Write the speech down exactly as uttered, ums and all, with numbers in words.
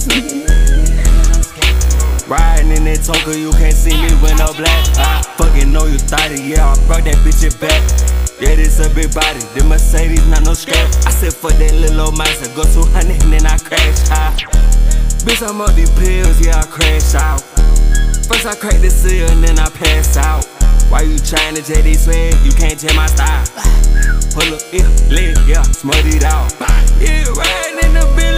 Riding in that Tonka, you can't see me with no black. I fucking know you thought it, yeah, I brought that bitch it back. Yeah, this a big body, the Mercedes, not no scratch. I said fuck that little old mouse, I go two hundred and then I crash out. Bitch, I'm up these pills, yeah, I crash out. First I crack the seal and then I pass out. Why you tryna J D swag? You can't change my style. Pull up, yeah, leg, yeah, smut it out. Yeah, riding in the bill.